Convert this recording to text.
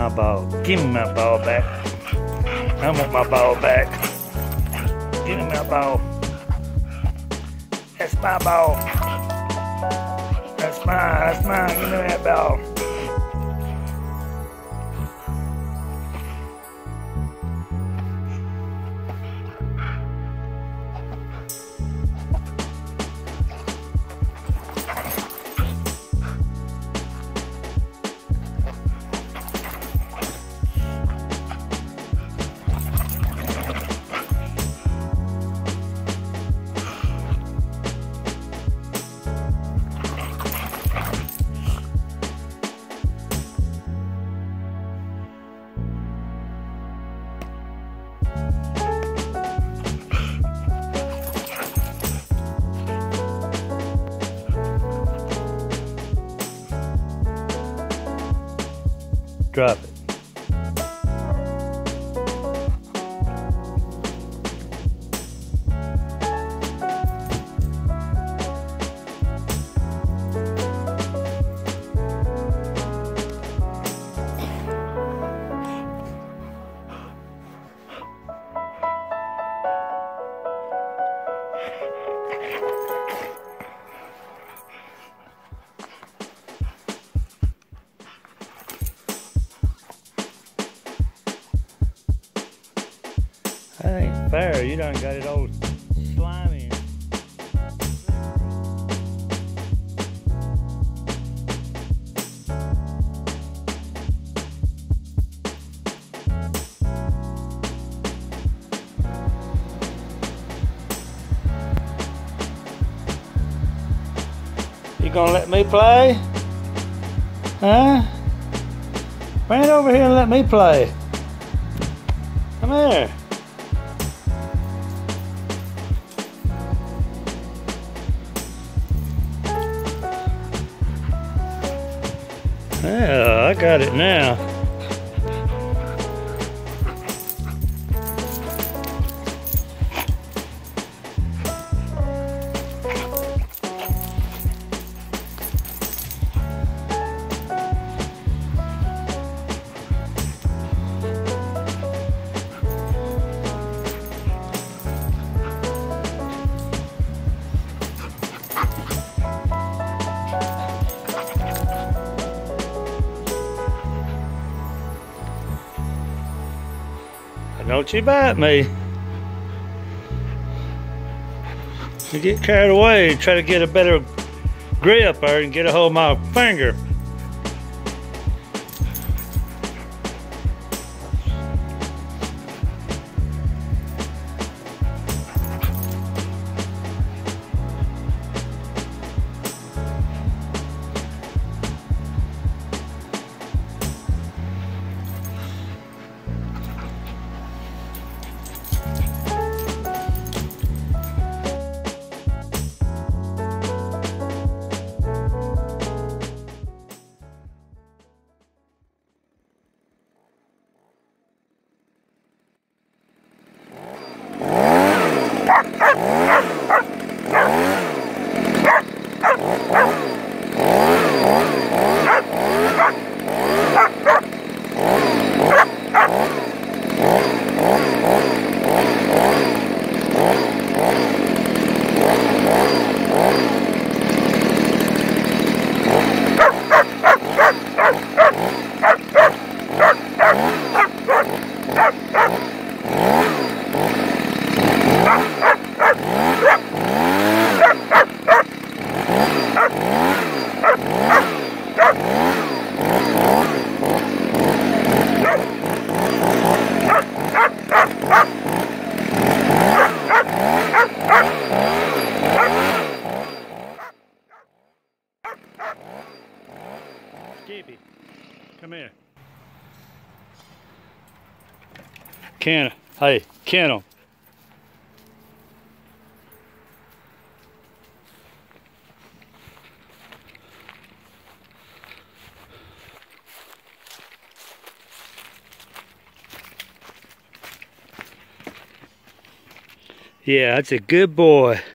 my ball. Give me my ball back. I want my ball back. Give me my ball. That's my ball. That's mine. That's mine. Give me that ball. Drop it. That ain't fair. You done got it all slimy. You gonna let me play? Huh? Bring it over here and let me play. Come here. Yeah, I got it now. Don't you bite me. You get carried away and try to get a better grip or and get a hold of my finger. Skippy, come here. Hey, Kennel. Yeah, that's a good boy.